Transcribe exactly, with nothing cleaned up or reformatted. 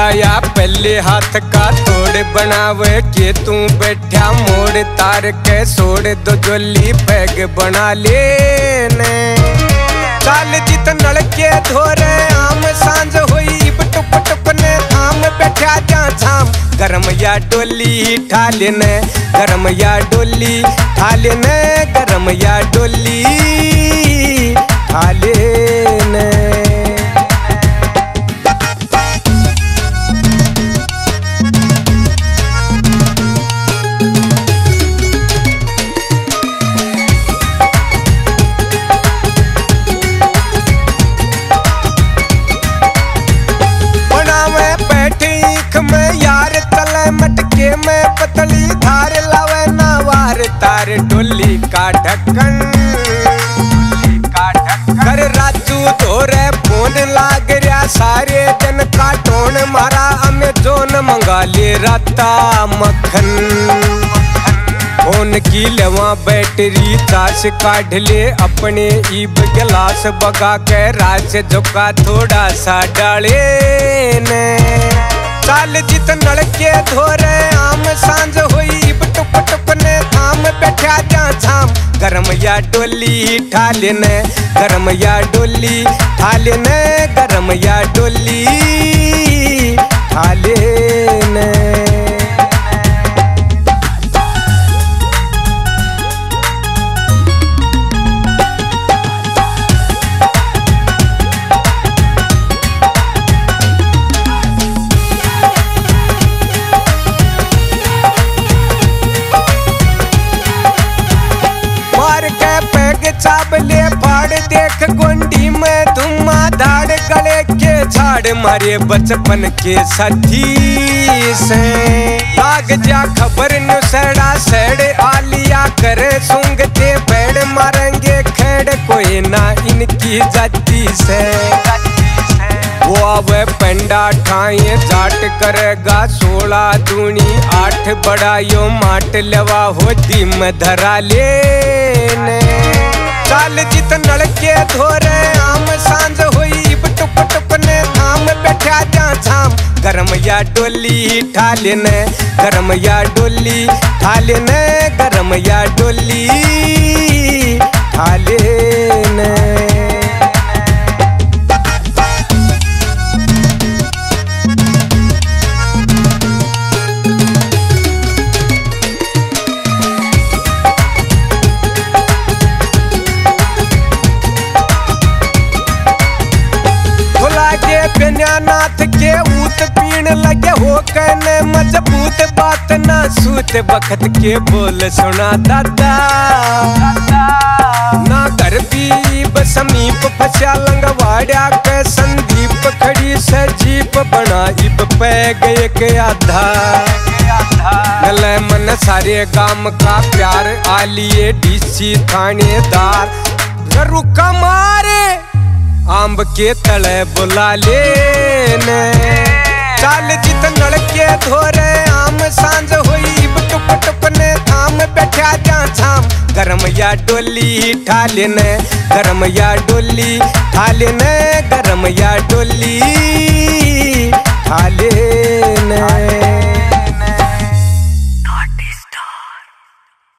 या पहले हाथ का तोड़ बनावे के तू बैठा मोड़ तार के सोड़ दो जोली पैग बना लेने चाल जित नलके धोरे आम सांझ होई टुक टुक ने थाम बैठा जा छाम गरम या डोली ठाले ने गरम या डोली ठाले ने गरम या डोली ठाले ने में यार तले मटके में पतली धार लावे ना वार तार डोली का ढक्कन कर राजू धोरे फोन लाग रहा सारे जन का टोन मारा अमेज़न मंगा ले राता मक्खन फोन की लेवा बैटरी चार्ज काढ़ ले अपने ईब गिलास बगा के राज झुका थोड़ा सा डाले ने चाल जित नलके धोरे आम सांझ होई टुक टुक ने थाम बैठा जा छाम गरम या डोली ठाले ने गरम या डोली ठाले ने गरम या डोली ठाले ने चाबले फाड़ देख गोंडी में धुमा धाड़ गले के झाड़ मारे बचपन के साथी से लाग जा खबर नुसड़ा सड़ आलिया करे सूंघते पेड़ मारेंगे खेड़ कोई ना इनकी जाति से वो अब पंडा ठाए जाट करेगा सोलह दूनी आठ बड़ा यो माट लेवा होती में धरा लेने चाल जित नलके धोरे आम सांझ होई टुक टुक ने थाम बैठा जा छाम गरम या डोली ठाले ने गरम या डोली ठाले ने गरम या डोली ठाले ने नाथ के ऊत पीण लगे हो कहने मजबूत बात ना सूत बखत के बोल सुना दादा ना घर बीब समीप फसा लंगवाड़ा के संदीप खड़ी से जीप बना इब पै गए के आधा गले मन सारे गाम का प्यार आलिए डीसी थानेदार रुका मारे आंब के तले बुला लेने चाल जित नलके धोरे आम सांझ होई टुक टुक ने थाम बैठा जा छाम गरम या डोली ठाले ने गरम या डोली ठाले ने गरम या डोली ठाले ने।